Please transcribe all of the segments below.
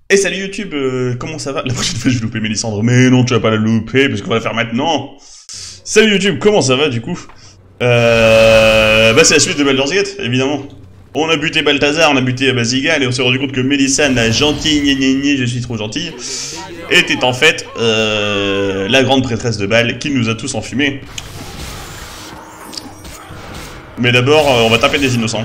Et salut YouTube, comment ça va? La prochaine fois je vais louper Mélissandre, mais non tu vas pas la louper parce qu'on va la faire maintenant. Salut YouTube, comment ça va du coup? Bah c'est la suite de Baldur's Gate, évidemment. On a buté Balthazar, on a buté Bazigal et on s'est rendu compte que Mélissane, la gentille, je suis trop gentille, était en fait la grande prêtresse de Bâle qui nous a tous enfumés. Mais d'abord, on va taper des innocents.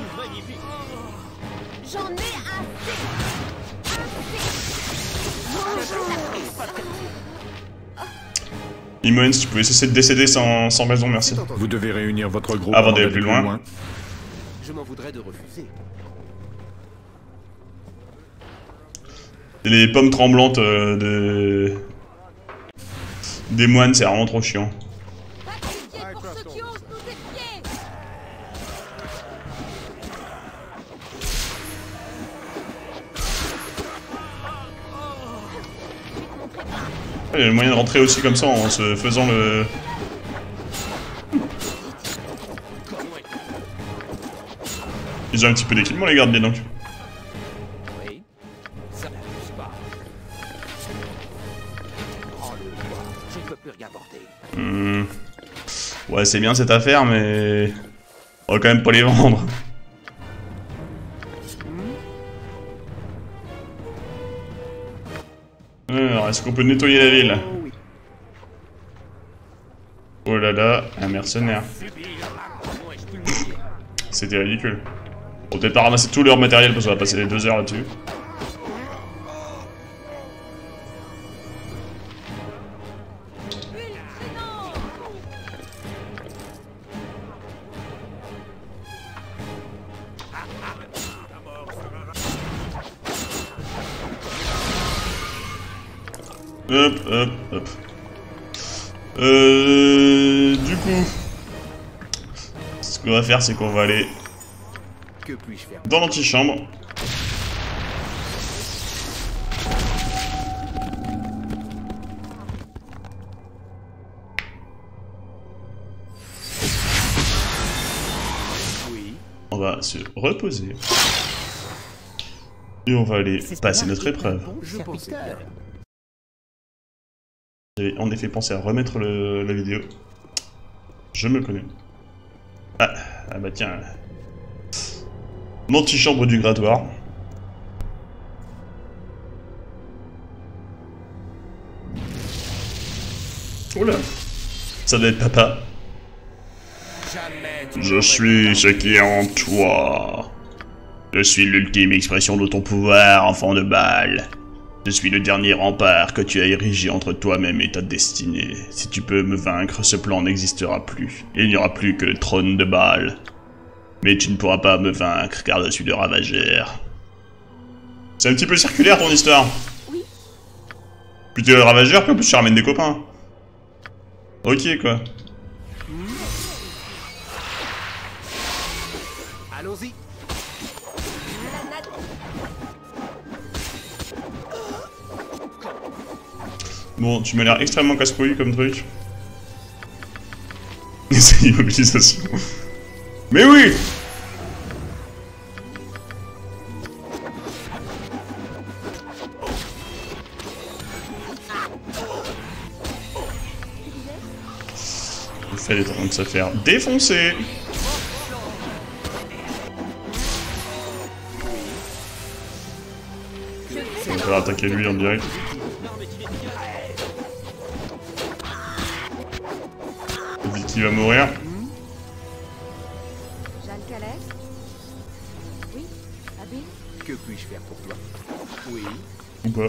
Imoen, si tu pouvais cesser de décéder sans raison, merci. Vous devez réunir votre groupe avant d'aller plus loin. Je m'en voudrais de refuser. Les pommes tremblantes des moines, c'est vraiment trop chiant. Il y a le moyen de rentrer aussi comme ça en se faisant le... Ils ont un petit peu d'équipement les gardes donc. Oui, ça n'abuse pas. Oh le roi, je ne peux plus rien porter. Ouais c'est bien cette affaire mais... On va quand même pas les vendre. Alors, est-ce qu'on peut nettoyer la ville? Oh là là, un mercenaire. C'était ridicule. On va peut-être pas ramasser tout leur matériel parce qu'on va passer 2 heures là-dessus. Hop, hop, hop. Du coup, ce qu'on va faire, c'est qu'on va aller Que puis-je faire? dans l'antichambre. Oui. On va se reposer. Et on va aller passer notre épreuve. Je pense bien. J'avais en effet pensé à remettre la vidéo. Je me connais. Ah bah tiens. L'antichambre du grattoir. Oula. Ça doit être papa. Je suis ce qui est en toi. Je suis l'ultime expression de ton pouvoir, enfant de Bâle. Je suis le dernier rempart que tu as érigé entre toi-même et ta destinée. Si tu peux me vaincre, ce plan n'existera plus. Il n'y aura plus que le trône de Bâle. Mais tu ne pourras pas me vaincre, car je suis le ravageur. C'est un petit peu circulaire ton histoire. Oui. Puis tu es le ravageur, puis en plus tu ramènes des copains. Ok quoi. Allons-y. Bon, tu m'as l'air extrêmement casse-couille comme truc. C'est immobilisation. Mais oui! Il fallait donc se faire défoncer. On va attaquer lui en direct. Vite qu'il va mourir. Oui, Abby. Que puis-je faire pour toi? Oui. Ou pas.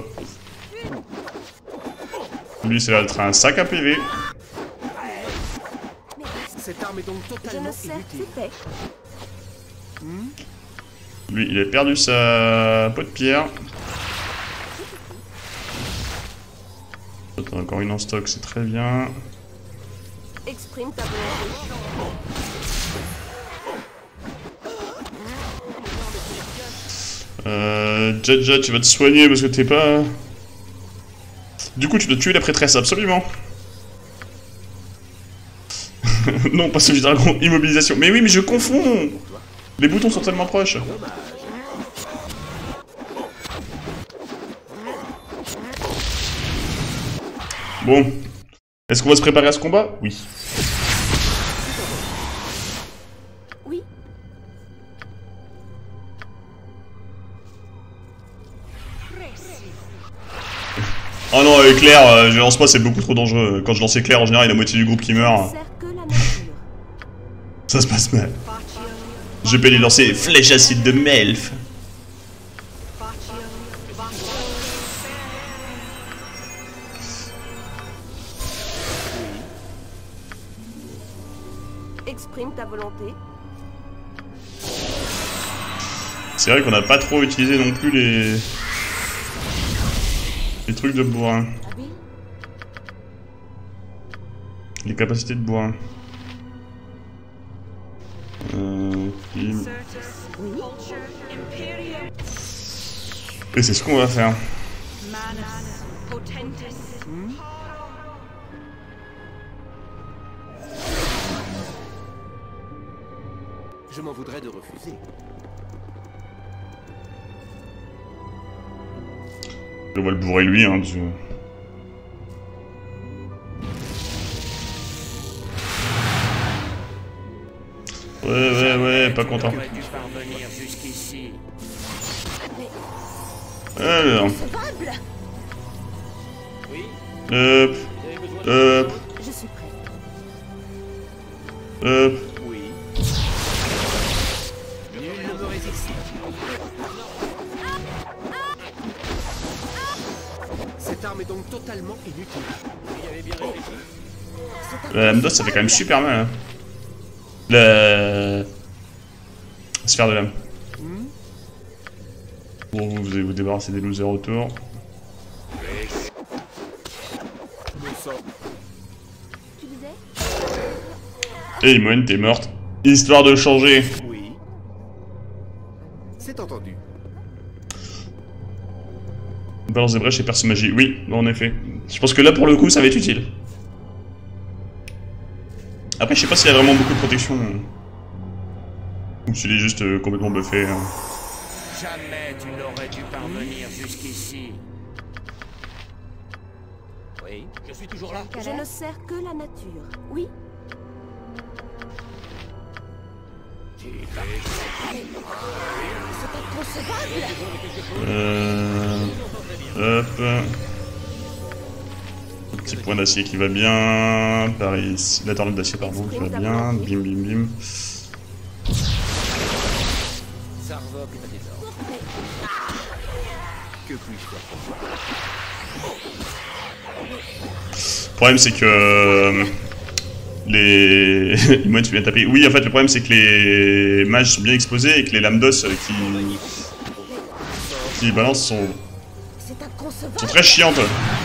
Lui c'est d'être un sac à PV. Cette arme est donc Je totalement le sais, inutile. c'est fait. Lui il a perdu sa peau de pierre. T'as encore une en stock, c'est très bien. Exprime ta volonté. Jaja, tu vas te soigner parce que t'es pas... Du coup, tu dois tuer la prêtresse, absolument. Non, pas celui du dragon, immobilisation. Mais oui, mais je confonds. Les boutons sont tellement proches. Bon. Est-ce qu'on va se préparer à ce combat? Oui. Oui. Oh non, éclair, je lance pas, c'est beaucoup trop dangereux. Quand je lance éclair, en général, il y a la moitié du groupe qui meurt. Sert que la nature. Ça se passe mal. Je peux lui lancer flèche acide de Melf. Exprime ta volonté. C'est vrai qu'on n'a pas trop utilisé non plus les trucs de bourrin. Habile. Les capacités de bourrin. Puis- Oui. Et c'est ce qu'on va faire. Je m'en voudrais de refuser. Je vois le bourrer lui, hein, dessus. Ouais, pas content. J'aurais dû parvenir jusqu'ici. Alors, Incevable. Oui, hop, vous avez besoin hop, Je suis prête. hop. Oui. Nul ne me résiste. Cette arme est donc totalement inutile. Vous y avez bien réfléchi? La lame d'os, ça fait quand même super mal. Hein. La sphère de l'âme. Bon, vous allez vous débarrasser des losers autour. Le sang. Tu disais? Et Imoen, t'es morte. Histoire de changer. Oui. C'est entendu. Balance des brèches et perce magie. Oui, en effet. Je pense que là, pour le coup, ça va être utile. Après, je sais pas s'il y a vraiment beaucoup de protection. Ou s'il est juste complètement buffé. Hein. Jamais tu n'aurais dû parvenir jusqu'ici. Oui, je suis toujours là. Je ne sers que la nature. Oui. C'est inconcevable. Hop. Un petit point d'acier qui va bien. Par ici. La tornade d'acier, pardon, qui va bien. Bim, bim, bim. Sarvok est à tes ordres. Que puis-je faire pour toi? Le problème, c'est que. Les. Imoen, tu viens de taper. Oui, en fait, le problème, c'est que les mages sont bien exposés et que les lames d'os qui balancent sont C'est inconcevable. très chiantes.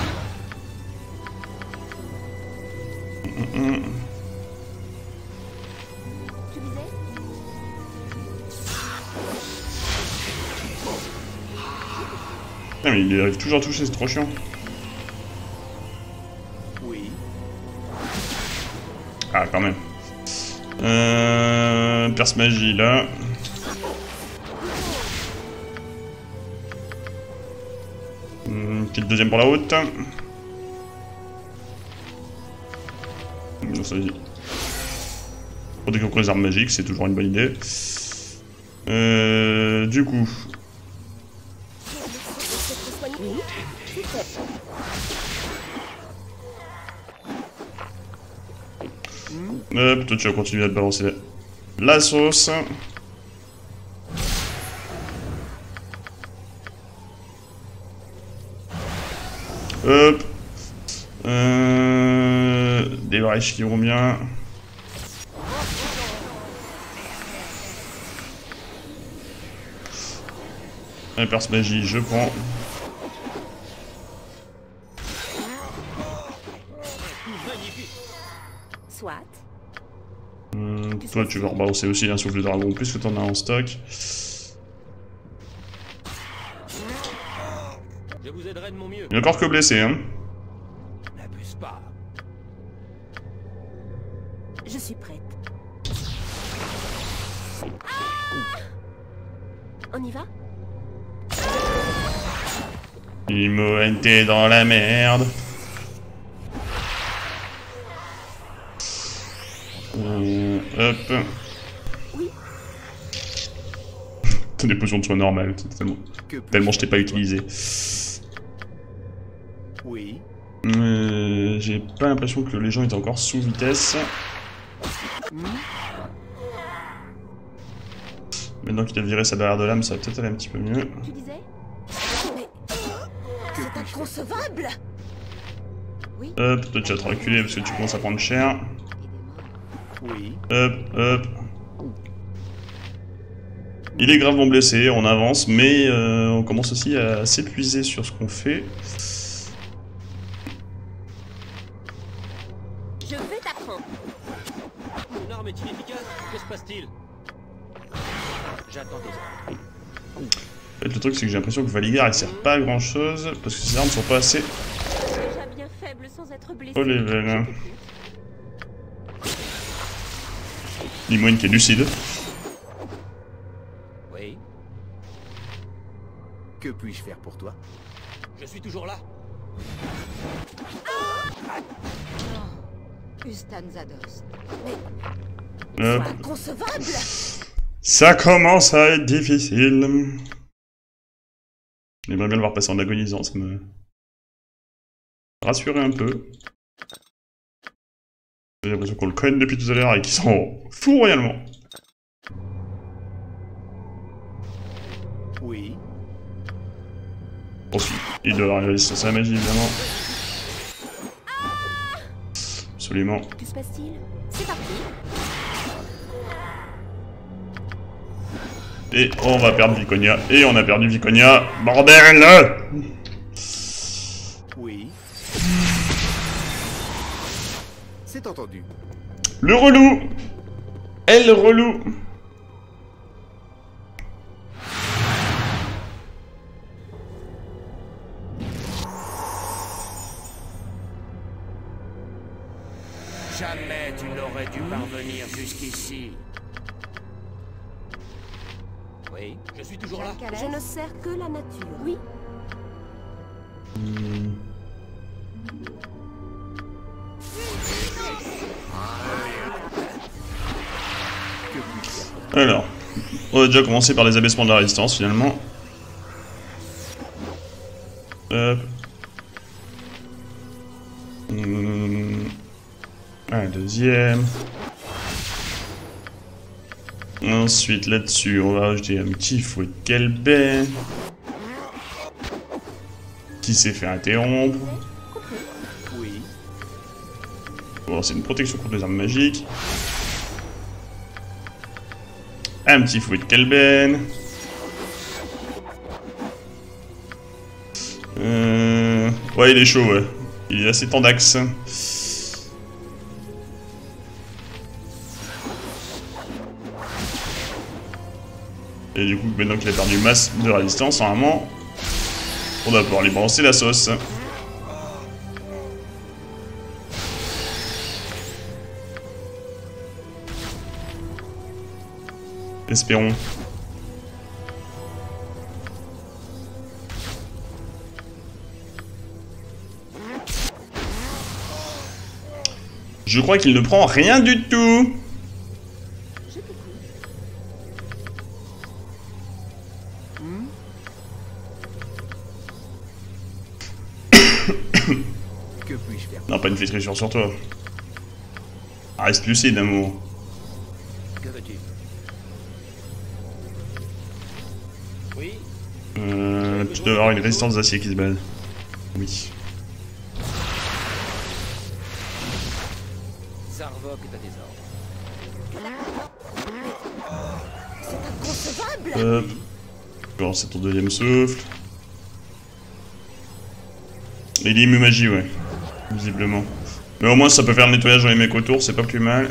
Tu disais? Non, mais il arrive toujours à toucher, c'est trop chiant. Oui. Ah, quand même. Perce magie, là. Qui est le deuxième pour la haute. Non, ça y est. Protection contre les armes magiques, c'est toujours une bonne idée. Du coup. Oui. C'est fait. Hop, toi tu vas continuer à te balancer la sauce. Hop. Des brèches qui vont bien. Un perce magie, je prends. Soit. Toi tu vas rebalancer aussi un souffle de dragon puisque t'en as en stock. Je vous aiderai de mon mieux. Il est encore que blessé, hein. N'abuse pas. Je suis prête. On y va? Imoen, t'es dans la merde. Hop. Oui. T'as des potions de soins normales, tellement je t'ai pas utilisé. Oui. J'ai pas l'impression que les gens étaient encore sous vitesse. Maintenant qu'il a viré sa barrière de lame, ça va peut-être aller un petit peu mieux. Tu disais? Mais... C'est inconcevable! Oui. Hop, toi tu vas te reculer parce que tu commences à prendre cher. Oui. Hop, hop. Il est gravement blessé, on avance, mais on commence aussi à s'épuiser sur ce qu'on fait. Je vais t'apprendre. Mon arme est inefficace. Que se passe-t-il? J'attends tes ordres. En fait, le truc c'est que j'ai l'impression que Valigar il sert pas à grand chose parce que ses armes sont pas assez Déjà bien faible sans être blessé. au level. Limoine qui est lucide. Oui. Que puis-je faire pour toi? Je suis toujours là. Ustan Zadost. Hop. C'est inconcevable! Ça commence à être difficile. J'aimerais bien le voir passer en agonisant, ça me rassurait un peu. J'ai l'impression qu'on le connaît depuis tout à l'heure et qu'il s'en fout royalement. Oui. Ensuite, il doit avoir une résistance à la magie, évidemment. Absolument. Que se passe-t-il? C'est parti. Et on va perdre Viconia. Et on a perdu Viconia. Bordel! Oui. C'est entendu. Le relou! Elle relou! Jamais tu n'aurais dû parvenir jusqu'ici. Oui. Je suis toujours là. Je ne sers que la nature. Oui. Alors, on va déjà commencer par les abaissements de la résistance finalement. Hop. Un deuxième. Ensuite là-dessus on va rajouter un petit fouet de Kelben qui s'est fait interrompre. Oui. Bon, c'est une protection contre les armes magiques. Un petit fouet de Kelben. Ouais, il est chaud, ouais. Il est assez tendax. Et du coup, maintenant qu'il a perdu masse de résistance, normalement, on va pouvoir lui balancer la sauce. Espérons. Je crois qu'il ne prend rien du tout. Que puis-je faire? Non, pas une flétrissure sur toi. Reste lucide, amour. Que veux-tu? Oui. Tu dois avoir une résistance d'acier qui se balade. Oui. Sarvok est à tes ordres. C'est inconcevable! Hop. Bon, c'est ton deuxième souffle. Il est immu magie, ouais. Visiblement. Mais au moins, ça peut faire le nettoyage dans les mecs autour, c'est pas plus mal.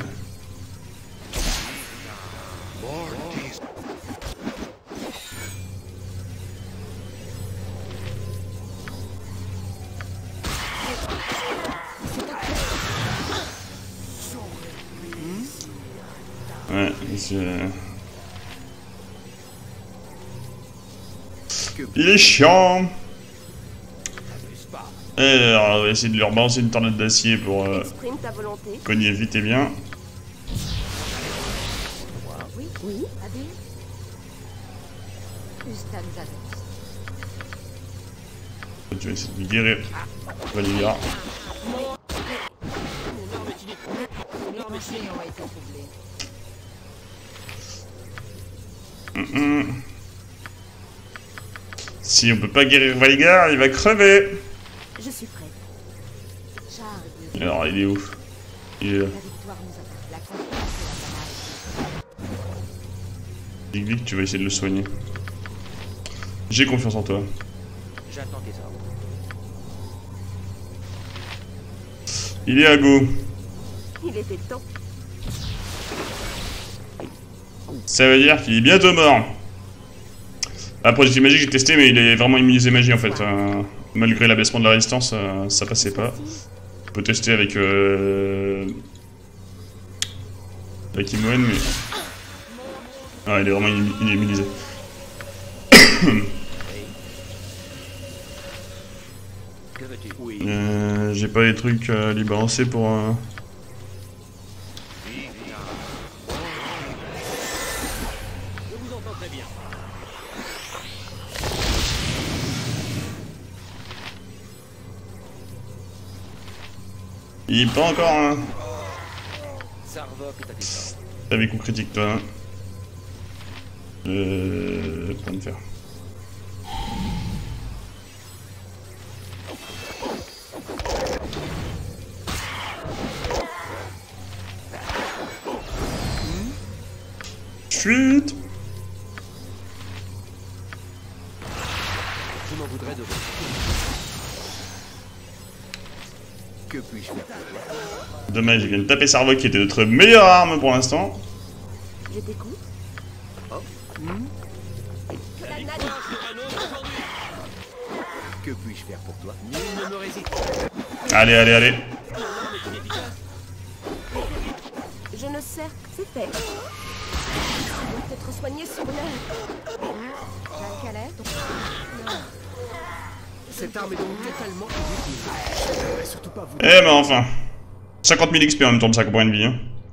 Ouais, il est chiant. Alors, on va essayer de leur balancer une tornade d'acier pour Exprime ta volonté. cogner vite et bien. Oui. Adil Ustan Zanos. Tu vas essayer de guérir Valigar. Les pensées ont été troublées. Si on peut pas guérir Valigar, il va crever. Je suis prête. Char et Alors, il est où? Il est là. la victoire nous apporte la confiance et la panacée. Dig, tu vas essayer de le soigner. J'ai confiance en toi. J'attends tes ordres. Il est à go. Il était temps. Ça veut dire qu'il est bientôt mort. Après, j'ai magique, j'ai testé, mais il est vraiment immunisé magie en fait. Malgré l'abaissement de la résistance, ça passait pas. On peut tester avec avec Imoen, mais. Ah, il est vraiment il est immunisé. Que veux-tu? Oui. J'ai pas les trucs à lui balancer pour. Je vous entends très bien. Il est pas encore. Hein. Sarvok est à tes ordres. T'avais coup critique toi. Hein. Point de fer. Chut. Je m'en voudrais de vous. Que puis-je faire pour toi? Dommage, il vient de taper Sarvok qui était notre meilleure arme pour l'instant. Je t'écoute. La victoire sera nôtre aujourd'hui. Que puis-je faire pour toi? Nul ne me résiste. Allez, allez, allez. Mon arme est inefficace. Je ne sers que c'est fait. Je dois être soigné sur l'heure. J'ai un calais, donc... Cette arme est donc totalement inutile. Je ne devrais surtout pas vous... Eh ben enfin. 50 000 XP en même temps de sa compagnie de vie. Hein.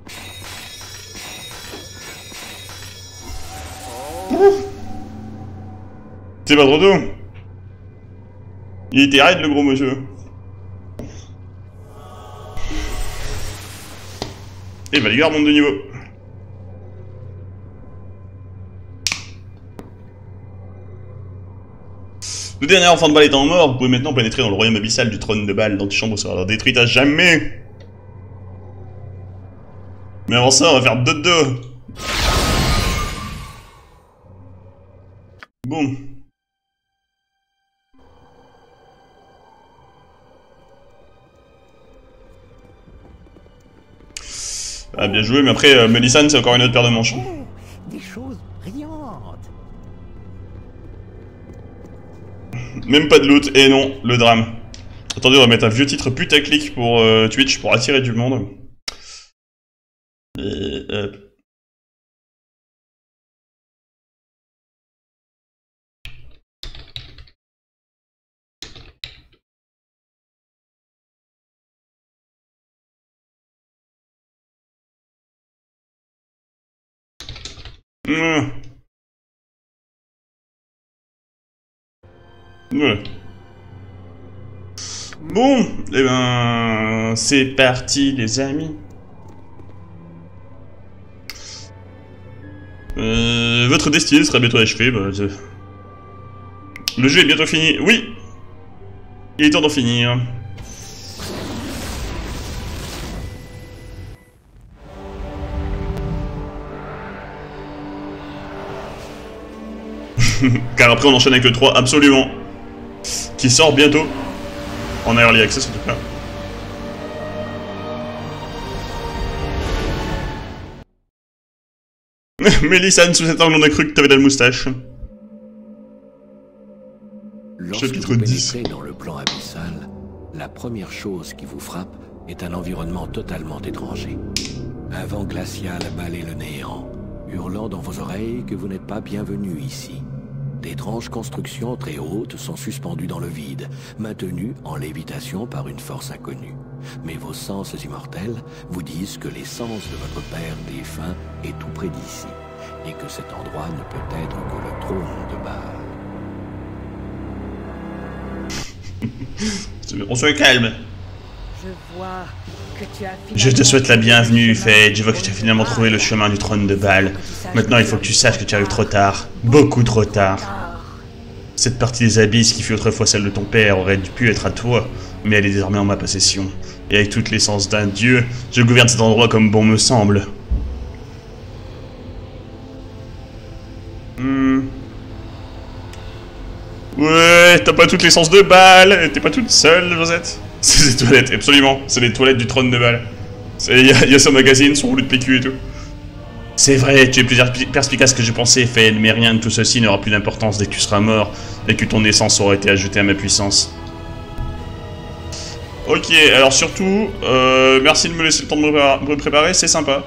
C'est pas trop tôt. Il était raide le gros monsieur. Et Valigar monte de niveau. Le dernier enfant de Baal étant mort, vous pouvez maintenant pénétrer dans le royaume abyssal du trône de Baal. L'antichambre sera détruite à jamais. Mais avant ça, on va faire 2-2. Bon. Ah, bien joué, mais après, Melisande, c'est encore une autre paire de manches. Des choses brillantes. Même pas de loot, et non, le drame. Attendez, on va mettre un vieux titre putaclic pour Twitch pour attirer du monde. Hop. Voilà. Bon, et ben, c'est parti les amis. Votre destinée sera bientôt achevée. Bah, le jeu est bientôt fini. Oui, il est temps d'en finir. Car après on enchaîne avec le 3, absolument. Qui sort bientôt. En early access en tout cas. Melisande, sous cet angle on a cru que t'avais de la moustache. Lorsque Chapitre vous 10. pénétrez dans le plan abyssal, la première chose qui vous frappe est un environnement totalement étranger. Un vent glacial balaie le néant, hurlant dans vos oreilles que vous n'êtes pas bienvenu ici. D'étranges constructions très hautes sont suspendues dans le vide, maintenues en lévitation par une force inconnue. Mais vos sens immortels vous disent que l'essence de votre père défunt est tout près d'ici, et que cet endroit ne peut être que le trône de Baal. On se calme. Je vois que tu as Je te souhaite la finalement bienvenue, trouvé le Fade. chemin Je vois que tu as finalement trouvé le chemin du trône de Baal. Faut que tu saches Maintenant, il faut que tu saches que tu arrives trop tard. Beaucoup trop tard. tard. Cette partie des abysses qui fut autrefois celle de ton père aurait pu être à toi, mais elle est désormais en ma possession. Et avec toute l'essence d'un dieu, je gouverne cet endroit comme bon me semble. Ouais, t'as pas toute l'essence de Baal, t'es pas toute seule, Josette. C'est les toilettes, absolument. C'est les toilettes du trône de Baal. Il y a son magazine, son rouleau de PQ et tout. C'est vrai, tu es plus perspicace que je pensais, Fade, mais rien de tout ceci n'aura plus d'importance dès que tu seras mort et que ton essence aura été ajoutée à ma puissance. Ok, alors surtout, merci de me laisser le temps de me préparer, c'est sympa.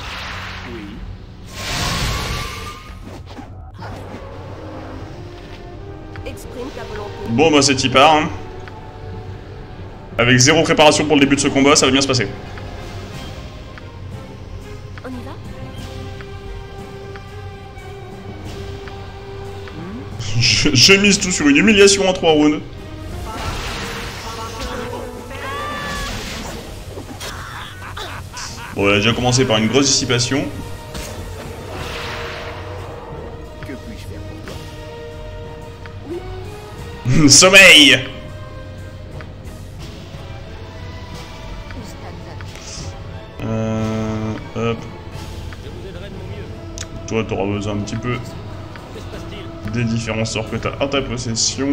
Exprime ta volonté. Bon, bah c'est y part, hein. Avec 0 préparation pour le début de ce combat, ça va bien se passer. On y va? Je mise tout sur une humiliation en 3 rounds. Bon, on a déjà commencé par une grosse dissipation. Que puis-je faire pour toi? Sommeil! Hop. Toi, t'auras besoin un petit peu des différents sorts que t'as en ta possession.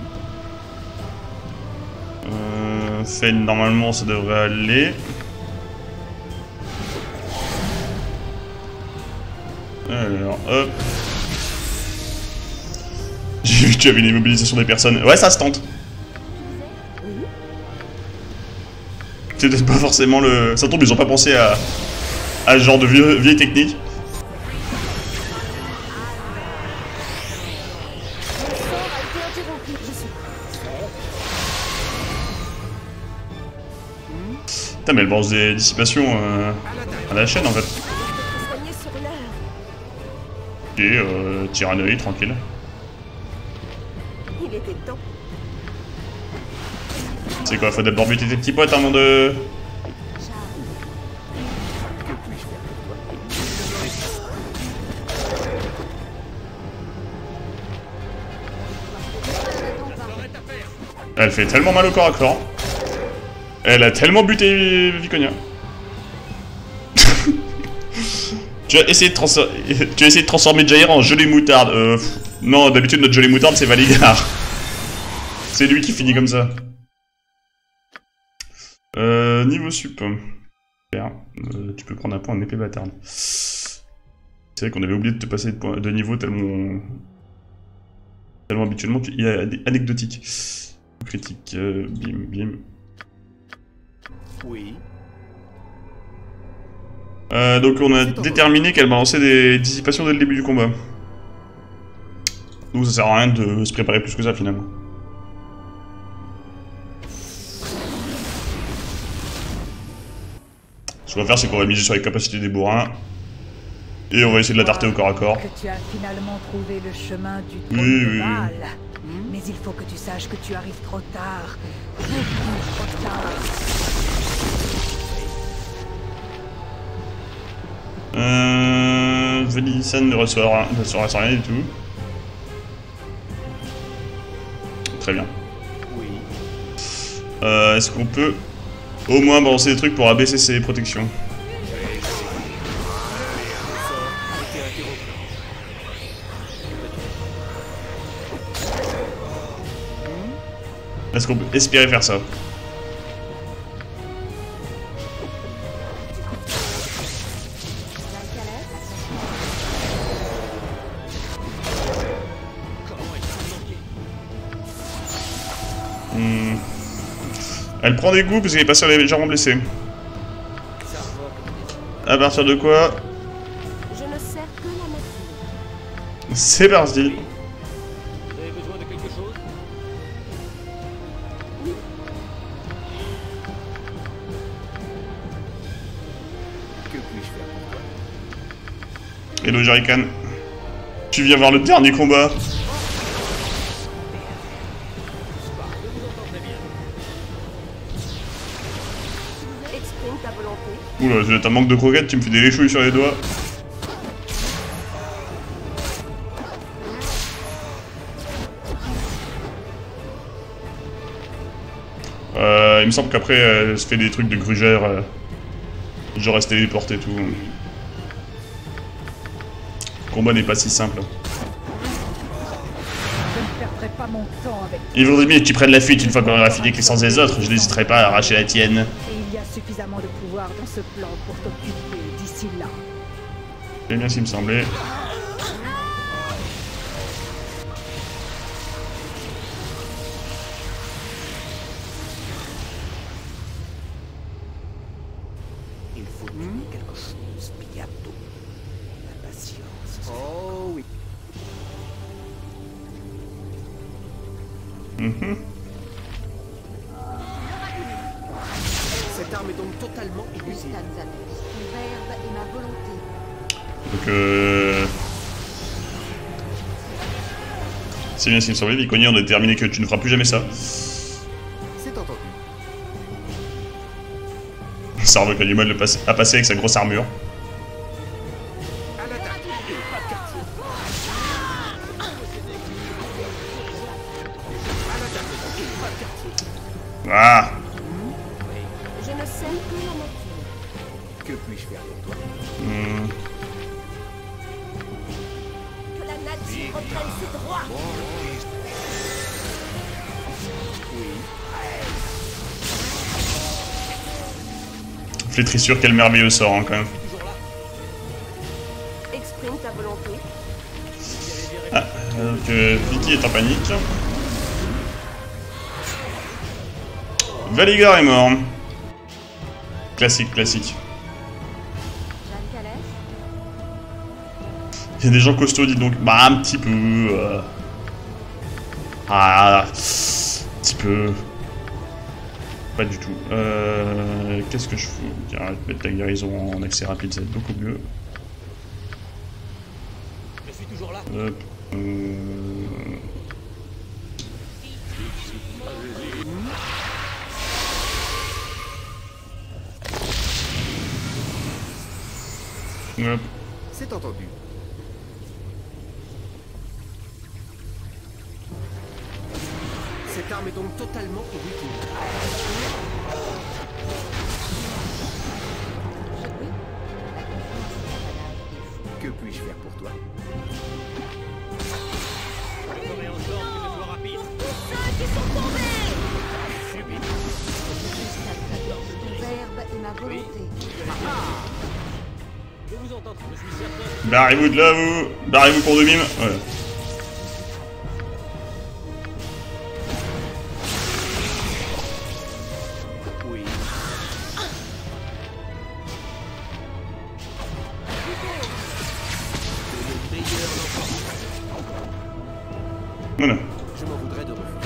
Fade, normalement, ça devrait aller. Alors, hop. J'ai vu que tu avais une immobilisation des personnes. Ouais, ça se tente. C'est peut-être pas forcément le... Ça tombe, ils ont pas pensé à ce genre de vieille technique. Le sort a été interrompu. Je suis Putain, mais elle balance des dissipations à la chaîne en fait. soigné sur l'heure. Ok, tire un œil, tranquille. Il était temps. C'est quoi, faut d'abord buter tes petits potes avant de... Que puis-je faire pour toi? Elle fait tellement mal au corps à corps. Elle a tellement buté Viconia. Tu as essayé de transformer Jair en gelée moutarde. Non, d'habitude notre gelée moutarde c'est Valigar. C'est lui qui finit comme ça. Niveau sup. Super. Tu peux prendre un point en épée bâtarde. C'est vrai qu'on avait oublié de te passer de niveau tellement habituellement il est anecdotique. Critique, bim, bim. Oui. Donc on a déterminé qu'elle balançait des dissipations dès le début du combat. Donc ça sert à rien de se préparer plus que ça finalement. Ce qu'on va faire, c'est qu'on va miser sur les capacités des bourrins. Et on va essayer de la tarter au corps à corps. Que tu as finalement trouvé le chemin du trône Oui, de oui, Baal. Mais il faut que tu saches que tu arrives trop tard. Beaucoup trop tard. Velisan ne reçoit rien du tout. Très bien. Oui. Est-ce qu'on peut au moins balancer des trucs pour abaisser ses protections? Est-ce qu'on peut espérer faire ça? Elle prend des coups parce qu'elle est passée légèrement blessée. À partir de quoi? Je ne sers que la nature. C'est parti. Vous avez besoin de quelque chose? Que puis-je faire pour toi? Hello Jerrycan. Tu viens voir le dernier combat. Exprime ta volonté. Oula, j'ai un manque de croquettes, tu me fais des léchouilles sur les doigts. Il me semble qu'après, elle se fait des trucs de grugère. Genre rester téléporté et tout. Le combat n'est pas si simple. Je ne perdrai pas mon temps avec... Il vaudrait mieux que tu prennes la fuite une fois qu'on aura fini avec l'essence des autres. Je n'hésiterai pas à arracher la tienne. Et il y a suffisamment de pouvoir dans ce plan pour t'occuper d'ici là. C'est bien ce qu'il me semblait. Il faut trouver quelque chose bientôt. La patience. Oh oui. Cette arme est donc totalement inutile. Ton verbe et ma volonté. Donc c'est bien ce qu'il me semblait. Viconi, on a déterminé que tu ne feras plus jamais ça. C'est entendu. Sarve qui a du mal à passer avec sa grosse armure. À l'attaque. Pas de quartier. À l'attaque. Pas de quartier. Ah. Je ne sème que la nature. Que puis-je faire pour toi? Que la nature reprenne ses droits. Flétrissure, quel merveilleux sort hein, quand même. Exprime ta volonté. Ah, donc Vicky est en panique. Valigar est mort. Classique, classique. Jeanne Calès. Il y a des gens costauds, dis donc. Bah, un petit peu. Ah, un petit peu. Pas du tout. Qu'est-ce que je fous? Tiens, mettre la guérison en accès rapide, ça va être beaucoup mieux. Je suis toujours là. Hop. Hop. C'est entendu. Cette arme est donc totalement inutile. Que puis-je faire pour toi? Je ferai en sorte que ce soit rapide. Ton verbe et ma volonté. Je vous entends, je suis certain. Barrez-vous de là, vous. Barrez-vous pour de mime. Ouais. Oui. Voilà. Je m'en voudrais de refuser.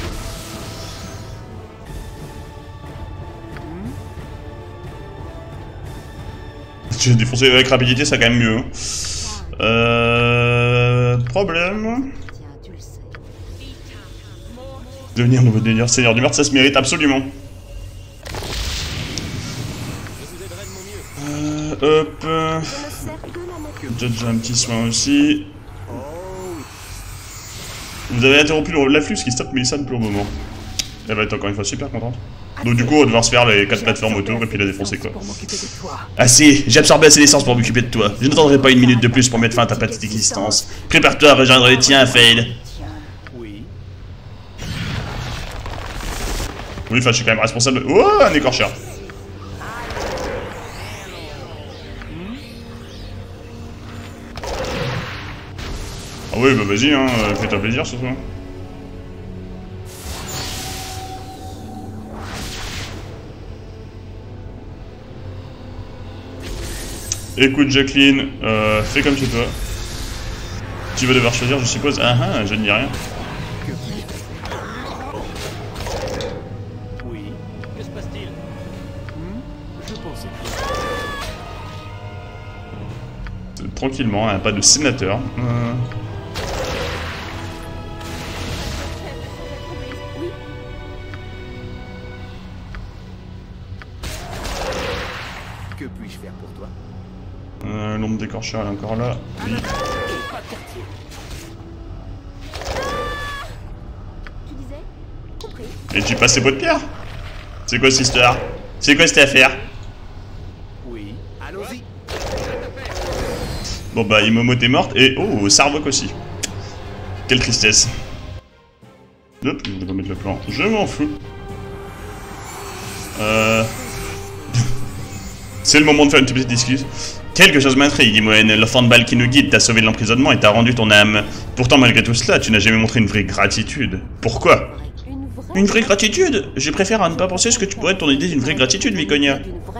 Tu as défoncé avec rapidité, ça quand même mieux. Hein. Problème. Tiens, tu le sais. Devenir nouveau délire seigneur du meurtre, ça se mérite absolument. Hop. Je ne sers que la nature. Déjà un petit soin aussi. Vous avez interrompu l'afflux, ce qui stoppe Mélissane pour le moment. Elle va être encore une fois super contente. Donc du coup, on va devoir se faire les 4 plateformes autour et puis la défoncer quoi. Pour m'occuper de toi. Assez, j'ai absorbé assez d'essence pour m'occuper de toi. Je n'attendrai pas une minute de plus pour mettre fin à ta petite existence. Prépare-toi à rejoindre les tiens, Fade. Oui. Oui, enfin, je suis quand même responsable. Oh, un écorcheur. Ah oui, bah vas-y, hein, fais-toi plaisir ce soir. Écoute, Jacqueline, fais comme chez toi. Tu vas devoir choisir, je suppose. Ah ah, je ne dis rien. Oui. Que se passe-t-il? Je pensais. tranquillement, hein, pas de sénateur. Oui. Que puis-je faire pour toi? L'ombre d'écorcheur, elle est encore là. Oui. Pas de quartier. Tu disais? Compris. Et tu passes tes pots de pierre? C'est quoi cette histoire? C'est quoi cette affaire? Oui. Allons-y. Bon bah, Imomo t'es morte, et oh, Sarvok aussi. Quelle tristesse. Hop, je vais mettre le plan. Je m'en fous. C'est le moment de faire une petite excuse. Quelque chose m'intrigue, Imoen. L'enfant de balle qui nous guide t'a sauvé de l'emprisonnement et t'a rendu ton âme. Pourtant, malgré tout cela, tu n'as jamais montré une vraie gratitude. Pourquoi? Une vraie gratitude? Je préfère à ne pas penser ce que tu pourrais être ton idée d'une vraie gratitude, Viconia.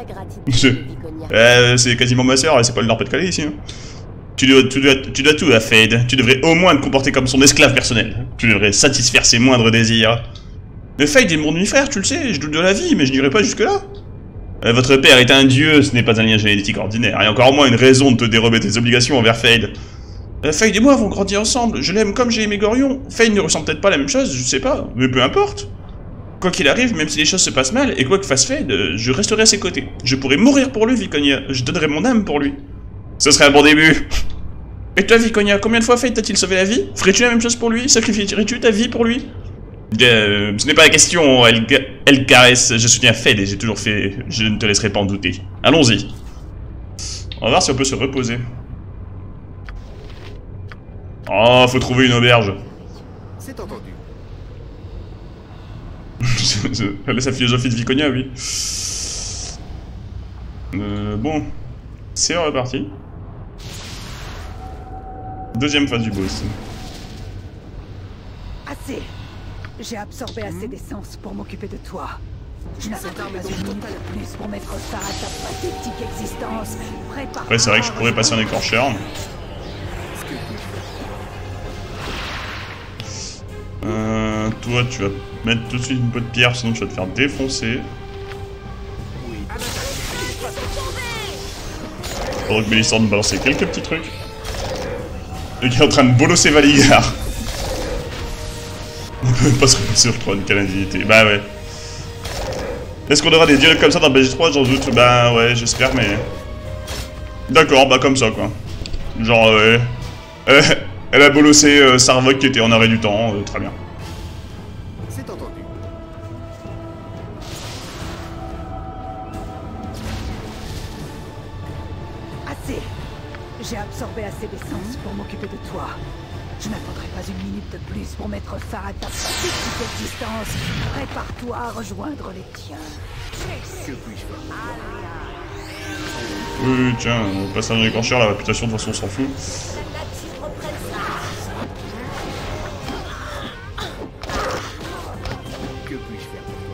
C'est quasiment ma sœur, c'est pas le Nord-Pas-de-Calais ici. Hein. Tu dois tout à Fade. Tu devrais au moins te comporter comme son esclave personnel. Tu devrais satisfaire ses moindres désirs. Le Fade est mon demi-frère, tu le sais, je doute de la vie, mais je n'irai pas jusque-là. Votre père est un dieu, ce n'est pas un lien génétique ordinaire, et encore moins une raison de te dérober tes obligations envers Fade. Fade et moi avons grandi ensemble, je l'aime comme j'ai aimé Gorion. Fade ne ressent peut-être pas la même chose, je sais pas, mais peu importe. Quoi qu'il arrive, même si les choses se passent mal, et quoi que fasse Fade, je resterai à ses côtés. Je pourrais mourir pour lui, Viconia, je donnerai mon âme pour lui. Ce serait un bon début. Et toi, Viconia, combien de fois Fade t'a-t-il sauvé la vie? Ferais-tu la même chose pour lui? Sacrifierais-tu ta vie pour lui? Ce n'est pas la question, elle caresse, je soutiens Fade et j'ai toujours fait, je ne te laisserai pas en douter. Allons-y. On va voir si on peut se reposer. Oh, faut trouver une auberge. C'est entendu. Elle est sa philosophie de Viconia, oui. Bon, c'est reparti. Deuxième phase du boss. Assez. J'ai absorbé assez d'essence pour m'occuper de toi. Je n'attendrai pas une minute de plus pour mettre fin à ta pathétique existence. Prépare. Après, c'est vrai que je pourrais passer un écorcheur. Toi, tu vas mettre tout de suite une peau de pierre, sinon tu vas te faire défoncer. Faudrait que Mélissa me balancer quelques petits trucs. Le gars est en train de bolosser Valigar. On peut même pas se remettre sur le trône, quelle indignité. Bah ouais. Est-ce qu'on aura des dialogues comme ça dans BG3? J'en doute. Bah ouais, j'espère, mais... D'accord, bah comme ça, quoi. Genre, ouais. Elle a bolossé Sarvok qui était en arrêt du temps, très bien. C'est entendu. Assez. J'ai absorbé assez d'essence pour m'occuper de toi. Je n'attendrai pas une minute de plus pour mettre fin à ta pathétique existence. Prépare-toi à rejoindre les tiens. Que puis-je faire pour toi? Oui, tiens, passage de l'écorcheur, la réputation de toute façon on s'en fout. Que puis-je faire pour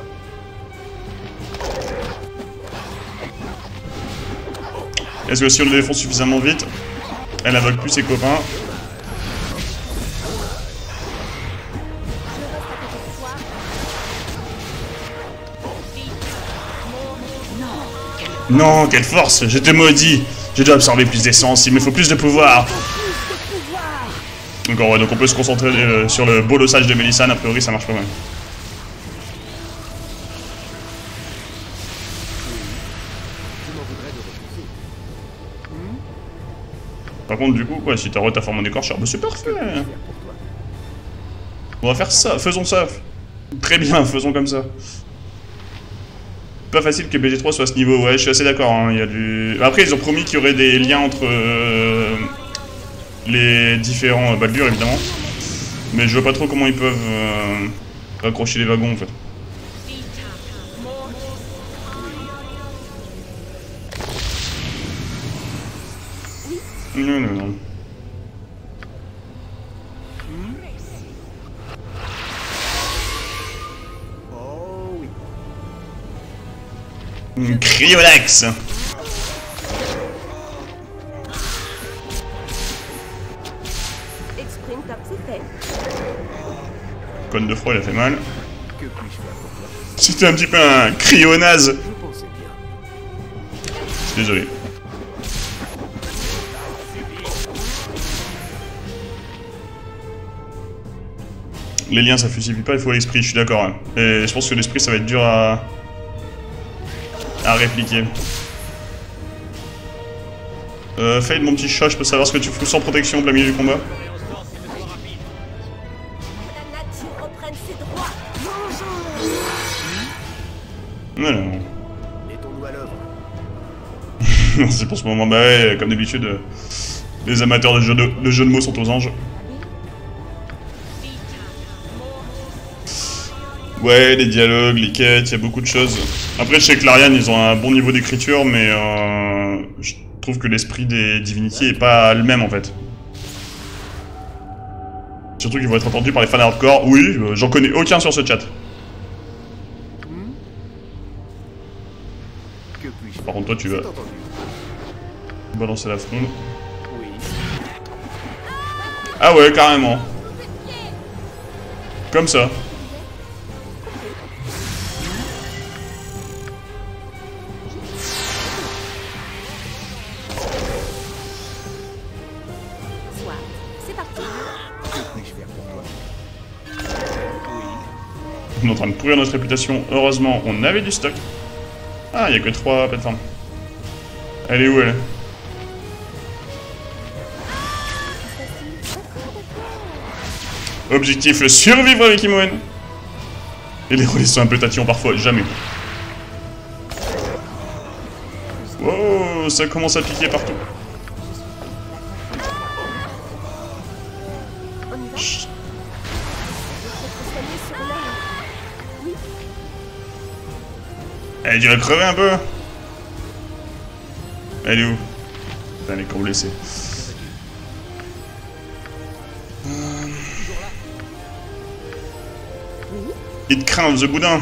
toi? Est-ce que si on le défonce suffisamment vite, elle invoque plus ses copains? Non, quelle force! Je te maudis! Je dois absorber plus d'essence, il me faut plus de pouvoir! Encore ouais, donc on peut se concentrer sur le bolossage de Mélissane, a priori ça marche pas mal. Je m'en voudrais de refuser. Par contre, du coup, quoi, si t'as ta forme en écorcheur, bah c'est parfait! Faire pour toi. On va faire ça, faisons ça! Très bien, faisons comme ça. Pas facile que BG3 soit à ce niveau, ouais, je suis assez d'accord, hein, il y a du... Après, ils ont promis qu'il y aurait des liens entre les différents Baldur, évidemment. Mais je vois pas trop comment ils peuvent accrocher les wagons, en fait. Non, non, non. Oh oui. Cryonax! Exprime ta c'est Cône de froid, il a fait mal. Que puis-je faire pour toi? C'était un petit peu un cryonaze! Je pensais bien. Désolé. Les liens, ça fusifie pas, il faut l'esprit, je suis d'accord. Hein. Et je pense que l'esprit, ça va être dur à répliquer. Fade, mon petit chat, je peux savoir ce que tu fous sans protection au plein milieu du combat? Non, non. Mettons-nous à l'œuvre. C'est pour ce moment, bah ouais, comme d'habitude, les amateurs de jeux de mots sont aux anges. Ouais, les dialogues, les quêtes, il y a beaucoup de choses. Après, chez Clarion, ils ont un bon niveau d'écriture, mais je trouve que l'esprit des Divinity est pas le même en fait. Surtout qu'ils vont être entendus par les fans hardcore. Oui, j'en connais aucun sur ce chat. Par contre, toi, tu vas balancer la fronde. Ah ouais, carrément. Comme ça. On est en train de pourrir notre réputation. Heureusement, on avait du stock. Ah, il n'y a que 3 plateformes. Elle est où, elle? Objectif, survivre avec Imoen. Et les relais sont un peu tatillons parfois, jamais. Wow, ça commence à piquer partout. Elle dirait crever un peu. Elle est où? Putain, elle est trop blessée. It craint the boudin.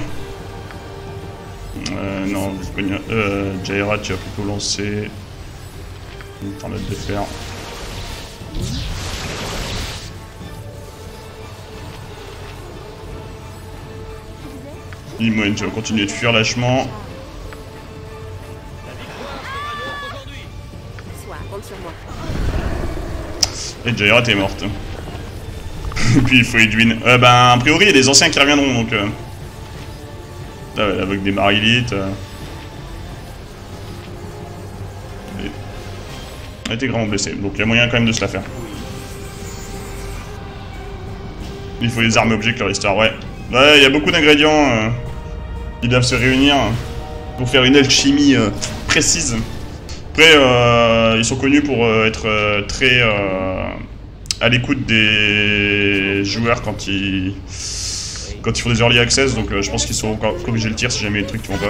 Non, Jaira, tu vas plutôt lancer. Une tornade de fer. Imoen, tu vas continuer de fuir lâchement. Et Jaira, t'es morte. Et puis il faut Edwin. Ben, a priori, il y a des anciens qui reviendront donc. Avec des Marilites. Elle était gravement blessée, donc il y a moyen quand même de se la faire. Il faut les armes objets que leur histoire, ouais. Ouais, il y a beaucoup d'ingrédients qui doivent se réunir pour faire une alchimie précise. Après, ils sont connus pour être très à l'écoute des joueurs quand ils font des early access, donc je pense qu'ils sauront corriger le tir si jamais il y a des trucs qui vont pas.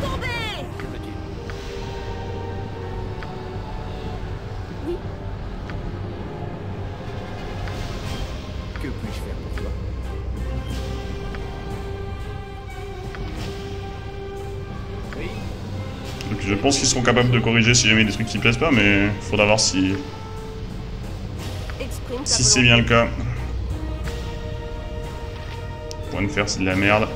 Que puis-je faire pour toi? Donc je pense qu'ils seront capables de corriger si jamais il y a des trucs qui plaisent pas, mais faudra voir si c'est bien le cas. Point de fer, c'est de la merde.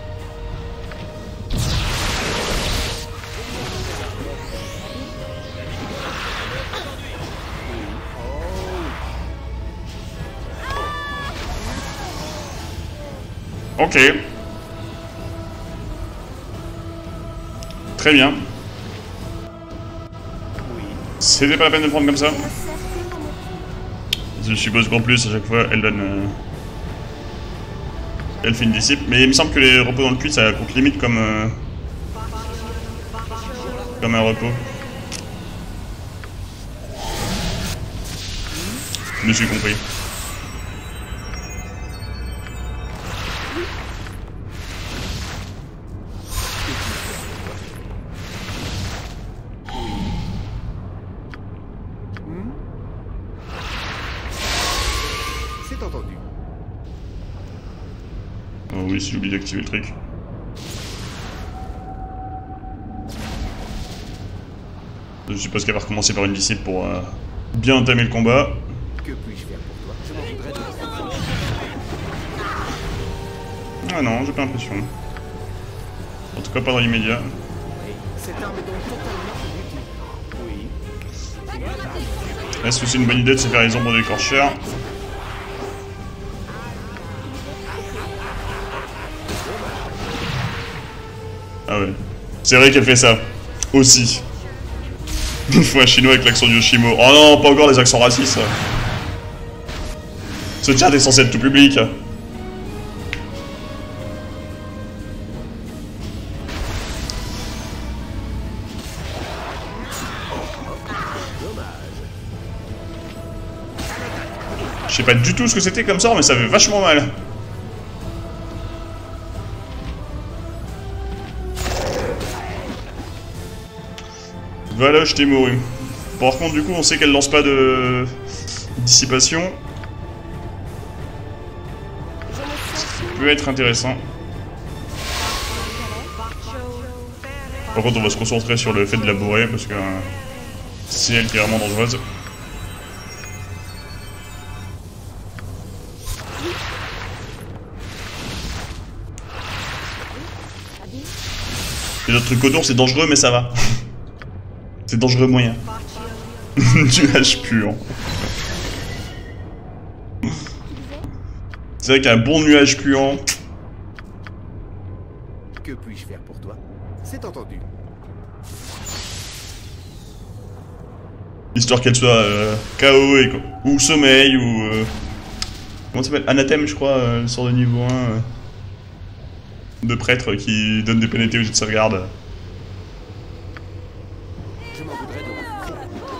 Ok. Très bien. C'était pas la peine de le prendre comme ça. Je suppose qu'en plus, à chaque fois, elle donne... elle fait une disciple. Mais il me semble que les repos dans le puits, ça compte limite comme un repos. Je me suis compris. Oh oui, si j'oublie d'activer le truc. Je suppose qu'elle va recommencer par une disciple pour bien entamer le combat. Que puis-je faire pour toi? Je m'en voudrais de... Ah non, j'ai pas l'impression. En tout cas pas dans l'immédiat. Cette arme est donc totalement inutile. Oui. Est-ce que c'est une bonne idée de se faire les ombres d'écorcheurs? Ah ouais. C'est vrai qu'elle fait ça. Aussi. Une fois un chinois avec l'accent du Yoshimo. Oh non, pas encore les accents racistes. Ce chat est censé être tout public. Je sais pas du tout ce que c'était comme sort, mais ça fait vachement mal. Voilà, je t'ai mouru. Par contre, du coup, on sait qu'elle lance pas de dissipation. Ce qui peut être intéressant. Par contre, on va se concentrer sur le fait de la bourrer, parce que c'est elle qui est vraiment dangereuse. Les autres trucs autour, c'est dangereux, mais ça va. C'est dangereux moyen. Nuage puant. C'est vrai qu'un bon nuage puant. Que puis-je faire pour toi? C'est entendu. Histoire qu'elle soit KO ou sommeil ou... comment ça s'appelle? Anathème, je crois, une sorte de niveau 1 de prêtre qui donne des pénalités aux jets de sauvegarde. Je m'en voudrais de refuser.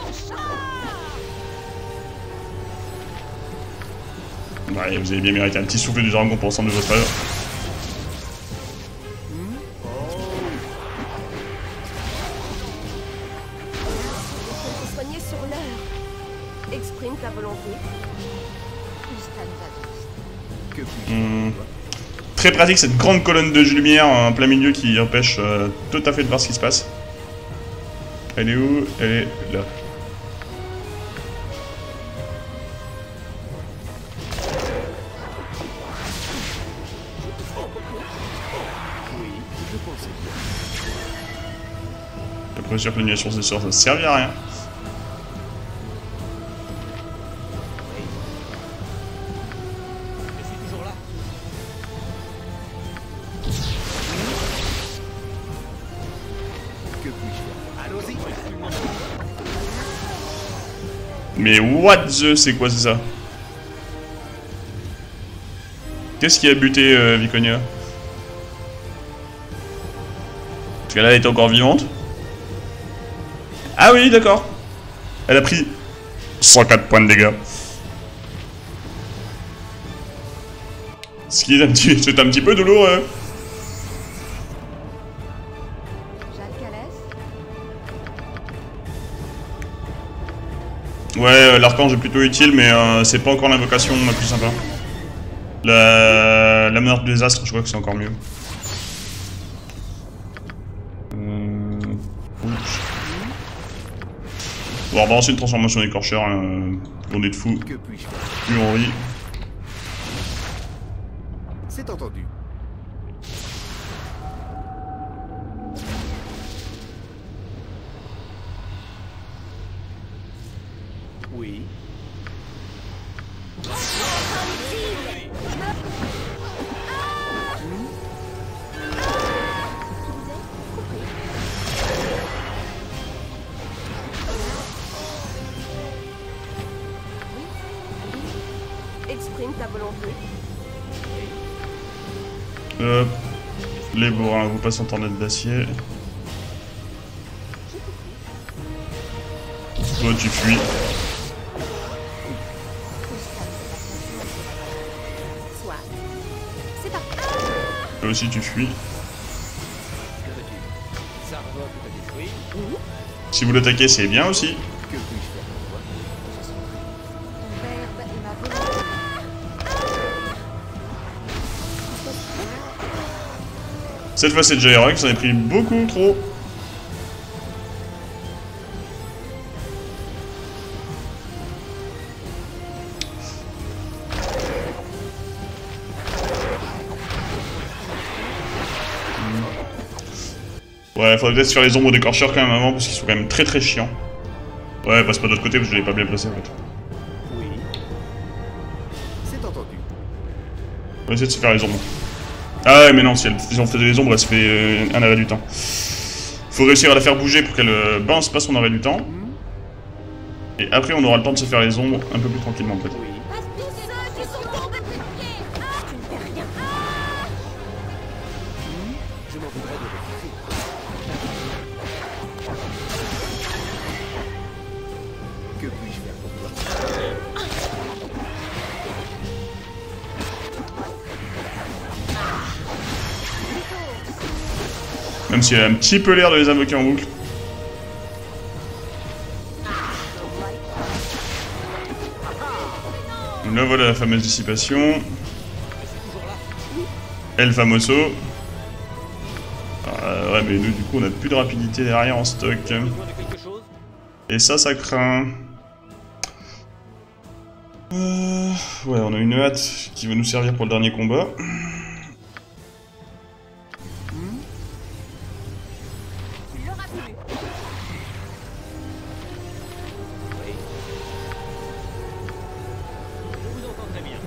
Ouais, vous avez bien mérité un petit souffle du dragon pour l'ensemble de votre œuvre. Faut te soigner sur l'heure. Exprime ta volonté. Que puis-je faire pour toi? Très pratique cette grande colonne de lumière en plein milieu qui empêche tout à fait de voir ce qui se passe. Elle est où? Elle est là. Oui, je pensais bien. Je suis pas sûr que l'annulation des sorts ça servit à rien. Je suis toujours là. Que puis-je faire? Allons-y. Mais what the... c'est quoi c'est ça? Qu'est-ce qui a buté Viconia? Parce qu'elle était encore vivante. Ah oui, d'accord. Elle a pris 104 points de dégâts. Ce qui est c'est un petit peu douloureux. Ouais, l'archange est plutôt utile, mais c'est pas encore l'invocation la plus sympa. La meurtre du désastre, je crois que c'est encore mieux. On va balancer une transformation d'écorcheur, on est de fou. Que puis-je faire? Plus on rit. C'est entendu. Oui. Exprime ta volonté. Hop. Les bourrins, vous passez en tornade d'acier. Toi, tu fuis. Soit. C'est parti. Toi aussi, tu fuis. Que veux-tu? Ça revoque ou t'as détruit? Si vous l'attaquez, c'est bien aussi. Que puis-je faire pour toi? Ton verbe et ma volonté. Cette fois, c'est déjà héroïque, ça en a pris beaucoup trop. Ouais, faudrait peut-être se faire les ombres d'écorcheurs quand même avant, parce qu'ils sont quand même très très chiants. Ouais, passe pas de l'autre côté, parce que je l'ai pas bien placé en fait. Oui. C'est entendu. On va essayer de se faire les ombres. Ah ouais, mais non, si on fait des ombres, elle se fait un arrêt du temps. Faut réussir à la faire bouger pour qu'elle bounce pas son arrêt du temps. Et après, on aura le temps de se faire les ombres un peu plus tranquillement, peut-être. Tous ceux qui sont tombés de pied. Ah, tu ne fais rien. Ah, Je m'en voudrais de refuser. Que puis-je faire pour toi? Même si elle a un petit peu l'air de les invoquer en boucle. Là voilà la fameuse dissipation. El Famoso. Ouais mais nous du coup on a plus de rapidité derrière en stock. Et ça craint. Ouais on a une hâte qui va nous servir pour le dernier combat. tu l'auras voulu. Je vous entends très bien.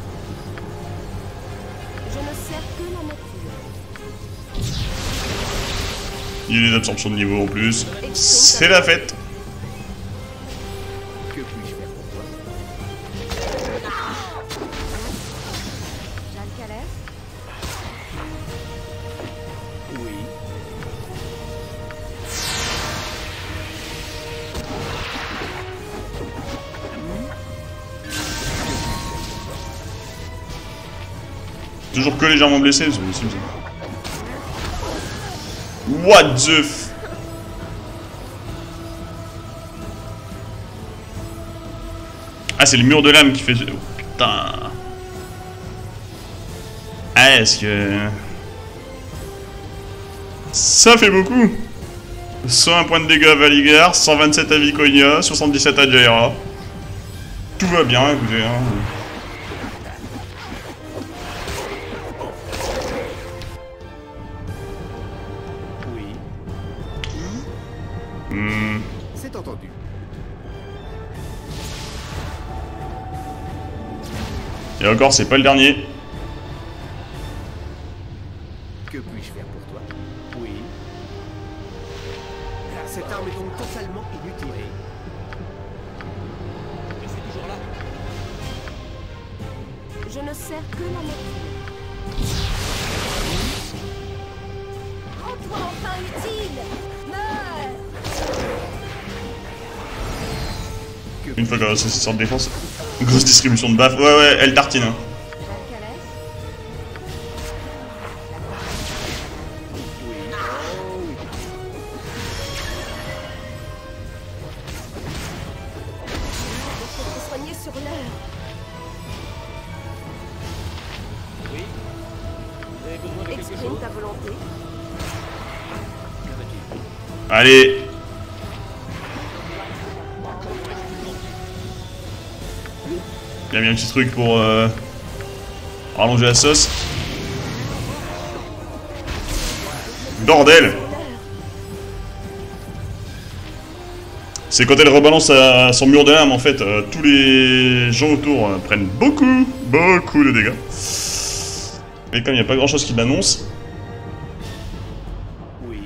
Je ne sers que la nature. Il y a des absorptions de niveau en plus. C'est la fête. Que puis-je faire pour toi? Jalcalès, Oui. Toujours que légèrement blessé, c'est possible ça. What the f... Ah c'est le mur de l'âme qui fait... Oh, putain... Ah est-ce que... Ça fait beaucoup. 101 points de dégâts à Valigar, 127 à Viconia, 77 à Jaira. Tout va bien, écoutez. Hein. Oui. C'est entendu. Et encore, c'est pas le dernier. Que puis-je faire pour toi? Oui. Cette arme est donc totalement inutile. Je suis toujours là. je ne sers que la nature. Rends-toi enfin utile. Meurs. Une fois qu'elle a réussi cette défense. Grosse distribution de baffes. Ouais, elle tartine. Hein. Jalcalès, je peux te soigner sur l'heure. Oui. Vous avez besoin de quelque Exprime chose? ta volonté. Que veux-tu? Allez. Il y a bien un petit truc pour rallonger la sauce. Bordel! C'est quand elle rebalance son mur de l'âme en fait, tous les gens autour prennent beaucoup de dégâts. Et comme il n'y a pas grand chose qui l'annonce. Oui.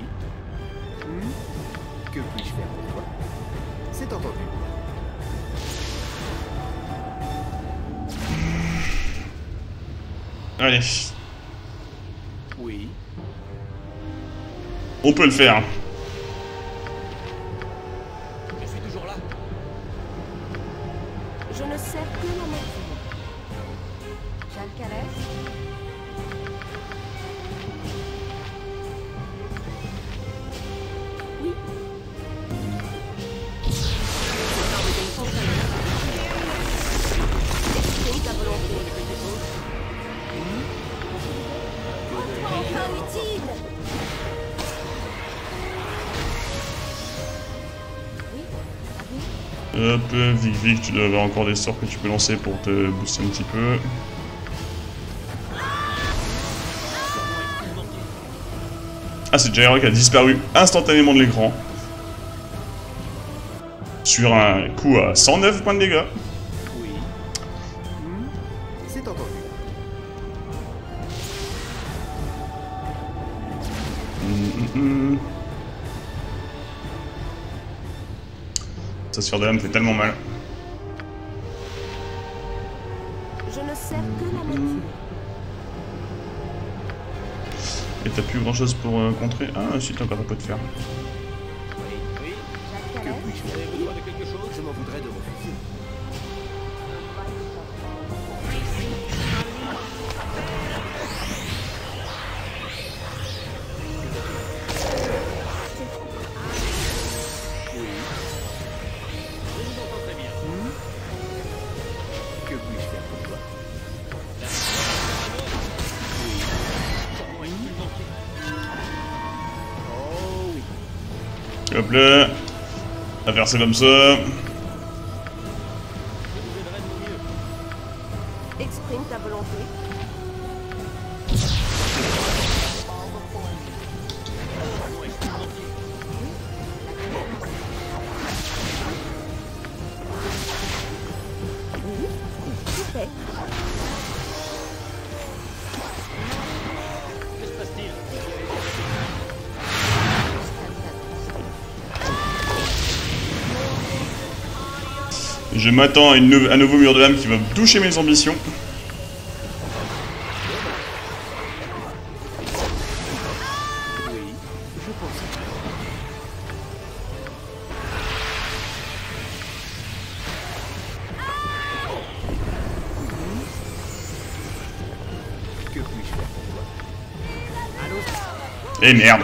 Que puis-je faire pour toi? C'est entendu. Allez, Oui. on peut le faire. Je suis toujours là. Je ne sers que la nature. Jalcalès, oui. Exprime ta volonté. Rends-toi enfin utile. Oui, Hop, Vic, tu dois avoir encore des sorts que tu peux lancer pour te booster un petit peu. Ah, c'est Jaira qui a disparu instantanément de l'écran. Sur un coup à 109 points de dégâts. Oui. C'est entendu. Ça se faire de là me fait tellement mal. Je ne sers que la nature. Et t'as plus grand chose pour contrer. Ah si, t'as encore un pot de fer. Oui, Jacques que Calais, puis-je faire? Vous avez besoin de quelque chose? Je m'en voudrais de refuser. Je vous entends très bien. Que puis-je faire pour toi? Comment est-ce qu'il manquait? Oh oui. Hop là. On va faire ça comme ça. Je vous aiderai de mon mieux. exprime ta volonté. Comment est-ce qu'il manquait? Tout fait. Que se passe-t-il? Je m'attends à un nouveau mur de lame qui va toucher mes ambitions. Oui, je pense. Que puis-je faire pour toi? Eh merde.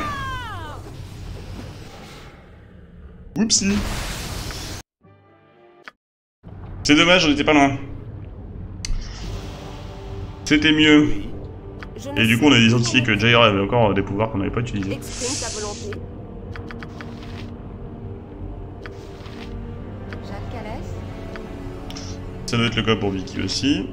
Oupsie. C'est dommage, on était pas loin. C'était mieux. Je ne Et du coup, on a identifié que Jaira avait encore des pouvoirs qu'on n'avait pas utilisés. exprime ta volonté. Jacques Calais. Ça doit être le cas pour Vicky aussi.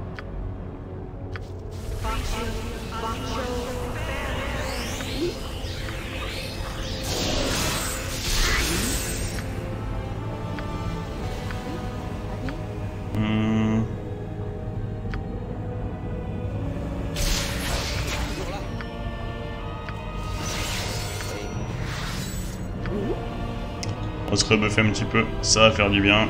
Hmm. On se rebuffer un petit peu, ça va faire du bien.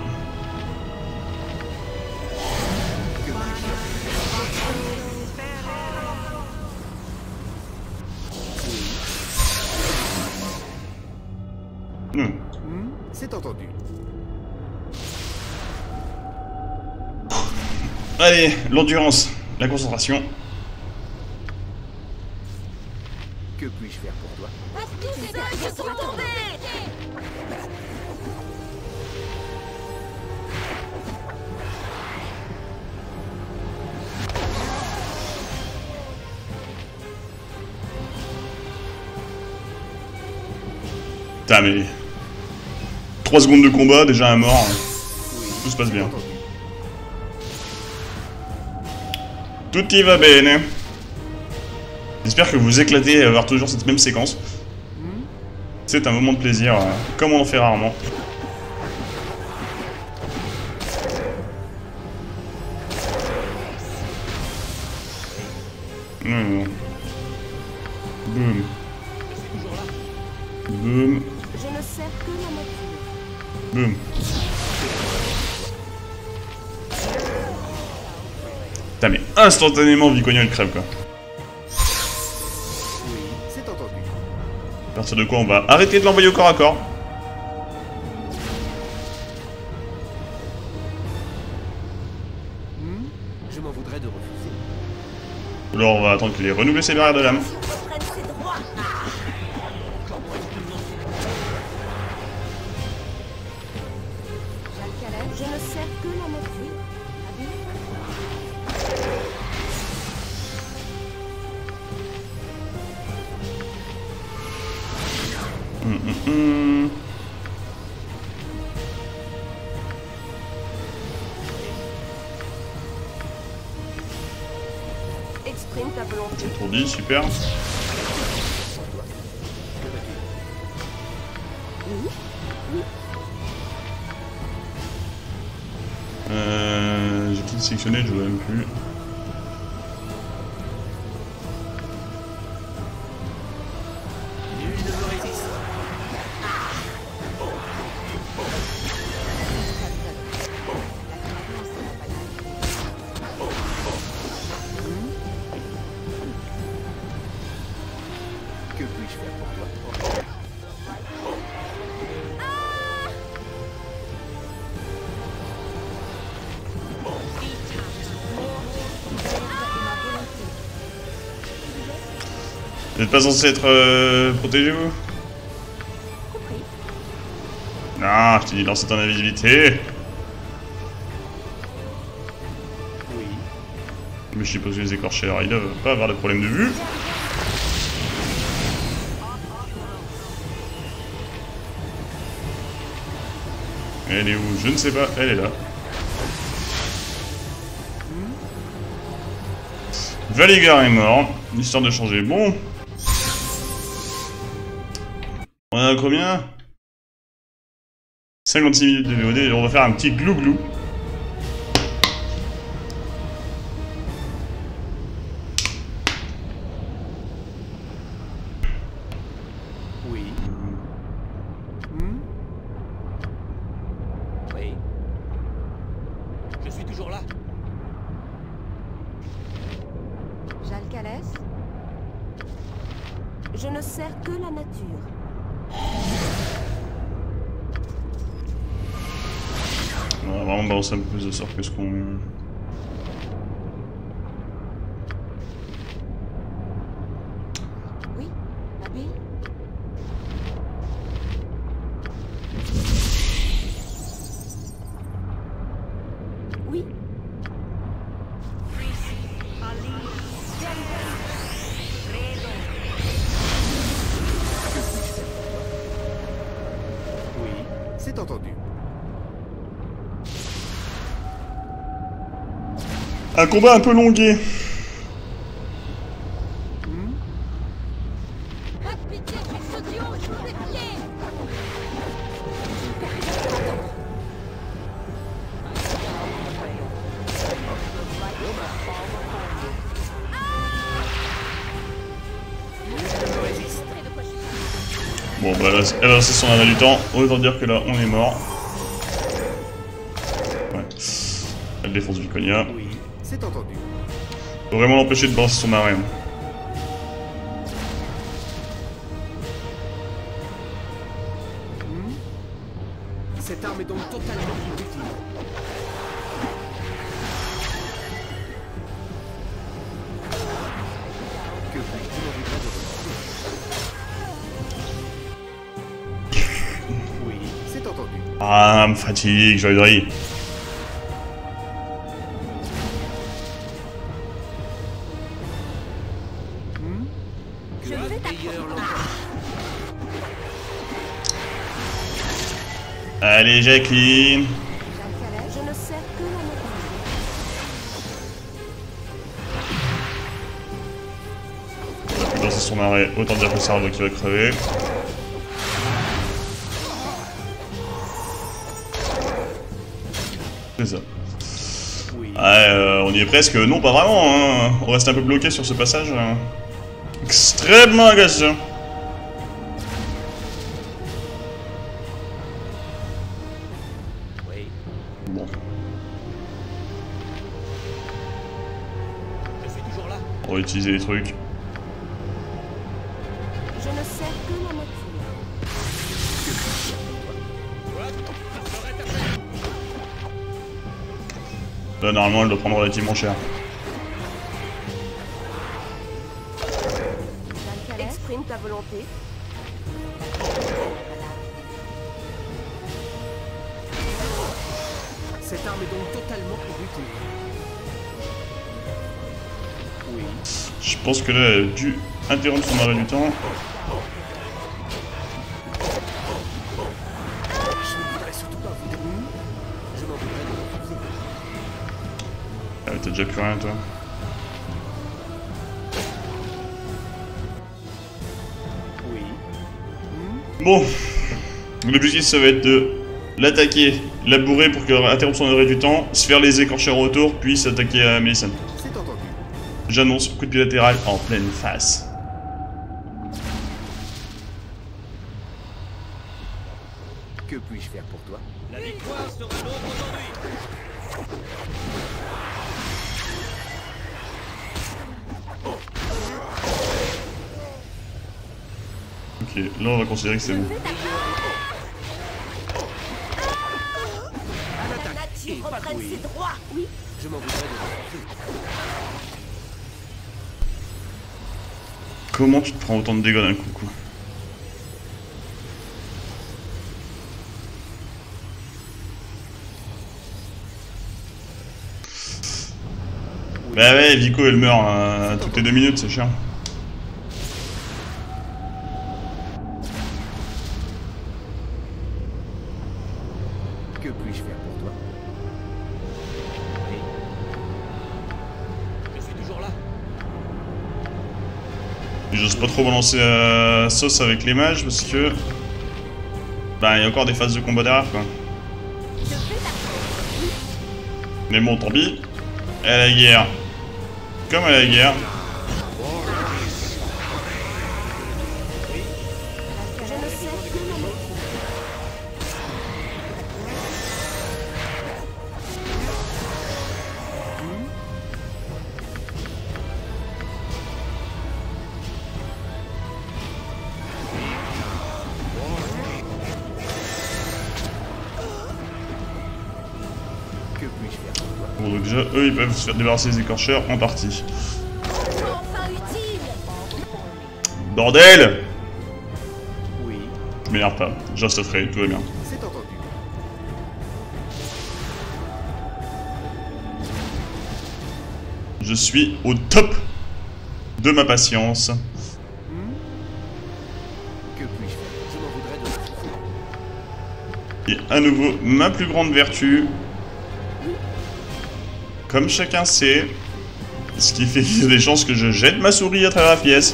C'est entendu. Allez, l'endurance, la concentration. Que puis-je faire pour toi? Tous seuls sont tombés. Putain mais... 3 secondes de combat, déjà un mort. Tout se passe bien. Entendu. Tout y va bene. J'espère que vous éclatez à avoir toujours cette même séquence. C'est un moment de plaisir, comme on en fait rarement. Boum. Boum. Je ne sers que la nature. Boum. Putain mais instantanément Viconia elle crève quoi. Oui, c'est entendu. À partir de quoi on va arrêter de l'envoyer au corps à corps. Je m'en voudrais de refuser. Ou alors on va attendre qu'il ait renouvelé ses barrières de lame. Reprenne ses droits. Jacques Calais. Je ne sers que la nature. Exprime ta volonté. Trop dit, super. J'ai tout sélectionné, je vois même plus. Que puis-je faire pour toi? Vous n'êtes pas censé être protégé, vous? Non, je t'ai dit lancer ton invisibilité. Oui. Mais je suppose que les écorcheurs, ils doivent pas avoir de problème de vue. Elle est où? Je ne sais pas, elle est là. Valigar est mort, histoire de changer. Bon. On a combien? 56 minutes de VOD, et on va faire un petit glou-glou. Oui. Oui. Je suis toujours là. Jalcalès? Je ne sers que la nature. On va vraiment balancer un peu plus de sorts que ce qu'on... Oui, Nabil? Oui. Oui. C'est entendu. Un combat un peu longué. Pas de pitié, je suis idiot, je vous ai pieds. Bon bah là, elle a lancé son arme du temps, autant dire que là on est mort. Ouais. Elle défonce Viconia. Oui. C'est entendu. Faut vraiment l'empêcher de balancer son arme. Cette arme est donc totalement inutile. Que oui, c'est entendu. Ah, me fatigue, joyerie. Je vais t'apprendre. Allez, Jacqueline. Jalcalès, je ne sers que la nature. Il lance son arrêt, autant dire que le cerveau qui va crever. C'est ça. Oui. Ouais, on y est presque. Non, pas vraiment. Hein. On reste un peu bloqué sur ce passage. Extrêmement agaçant. Oui. Bon, Je suis toujours là. on va utiliser les trucs. Je ne sers que la nature. Là, normalement, elle doit prendre relativement cher. Jalcalès, exprime ta volonté. Cette arme est donc totalement inutile. Oui. Je pense que là, elle a dû interrompre son arrêt du temps. Je ne voudrais surtout pas vous démolir. Je m'en voudrais de refuser. Ah, t'as déjà plus rien, toi. Oui. Bon, l'objectif ça va être de l'attaquer, la bourrer pour qu'elle interrompe son arrêt du temps, se faire les écorcheurs autour, puis s'attaquer à Mélissane. C'est entendu. J'annonce coup de pied latéral en pleine face. Que puis-je faire pour toi? La victoire sera nôtre aujourd'hui. Ok, là on va considérer que c'est bon. Nature reprenne ses droits. Oui. Je m'en voudrais de Comment tu te prends autant de dégâts d'un coup, quoi? Bah ouais, Vico elle meurt toutes les 2 minutes, c'est chiant. Que puis-je faire pour toi? Je suis toujours là. J'ose pas trop balancer la sauce avec les mages parce que... Bah il y a encore des phases de combat derrière quoi. Mais bon, tant pis. À la guerre. Comme à la guerre. Je ne sais que nommer. Que puis-je faire pour toi? Bon donc déjà, eux ils peuvent se faire débarrasser des écorcheurs en partie. Enfin utile. Bordel! Oui, Je m'énerve pas, just afraid, tout va bien. c'est entendu. Je suis au top de ma patience. Que puis-je faire? Je m'en voudrais de Et à nouveau, ma plus grande vertu, comme chacun sait, ce qui fait qu'il y a des chances que je jette ma souris à travers la pièce.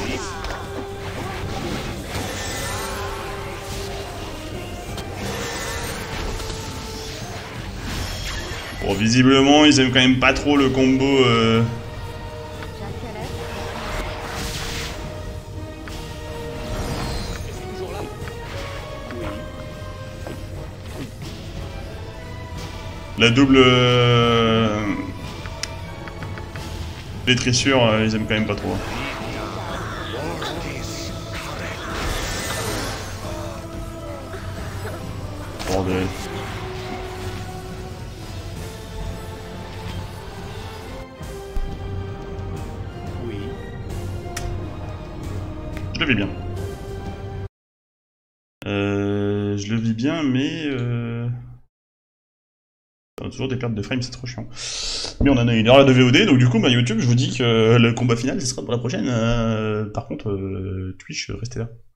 Bon, visiblement, ils aiment quand même pas trop le combo... Je suis toujours là. La double... Pétrissure, ils aiment quand même pas trop. Bordel. Oui. Je le vis bien. Je le vis bien, mais... On a toujours des pertes de frame, c'est trop chiant. Mais on en a 1 heure de VOD, donc du coup, bah, YouTube, je vous dis que le combat final, ce sera pour la prochaine. Par contre, Twitch, restez là.